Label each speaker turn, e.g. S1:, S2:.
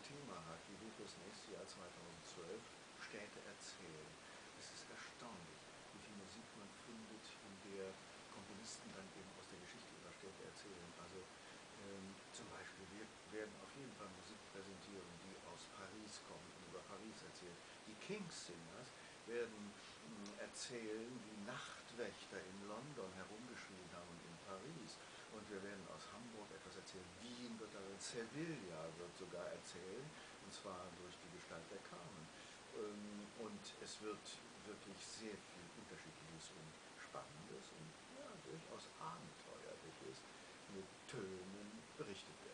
S1: Thema hat, die wir fürs nächste Jahr 2012 Städte erzählen. Es ist erstaunlich, wie viel Musik man findet, in der Komponisten dann eben aus der Geschichte ihrer Städte erzählen. Also zum Beispiel, wir werden auf jeden Fall Musik präsentieren, die aus Paris kommt und über Paris erzählt. Die King's Singers werden erzählen, wie Nachtwächter in London herumgeschrien haben und in Paris. Und wir werden aus Hamburg etwas erzählen. Wien wird darin, Sevilla wird sogar erzählen, und zwar durch die Gestalt der Carmen. Und es wird wirklich sehr viel Unterschiedliches und Spannendes und ja, durchaus Abenteuerliches mit Tönen berichtet werden.